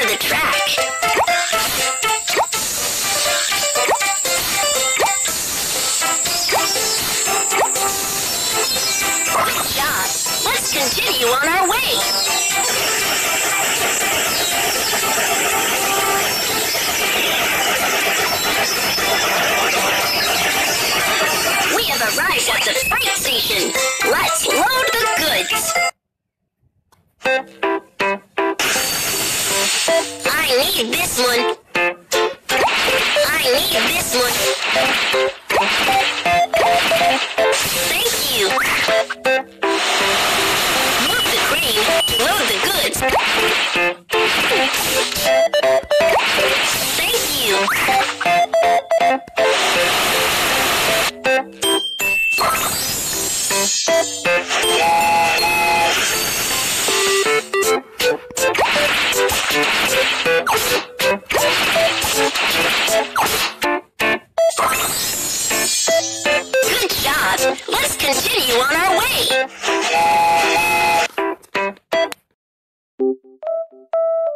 cover the track. Good job. Let's continue on our way. We have arrived at the freight station. Let's load the goods. I need this one. I need this one. Thank you. Move the crane to load the goods. Thank you. Good job. Let's continue on our way.